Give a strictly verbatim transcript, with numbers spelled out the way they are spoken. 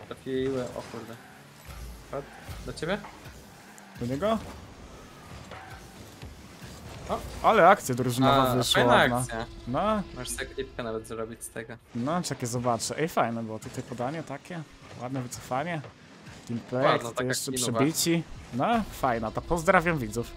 Trafiłem, o kurde. Chodź, do ciebie? Do niego? O. Ale akcja drużynowa A, wyszła fajna ładna. akcja. No, Możesz sobie klipkę nawet zrobić z tego. no, czekaj, zobaczę. Ej, fajne było tutaj podanie takie. Ładne wycofanie. Teamplay, Ładno, tutaj taka jeszcze klinowa. przebici. No, fajna, to pozdrawiam widzów.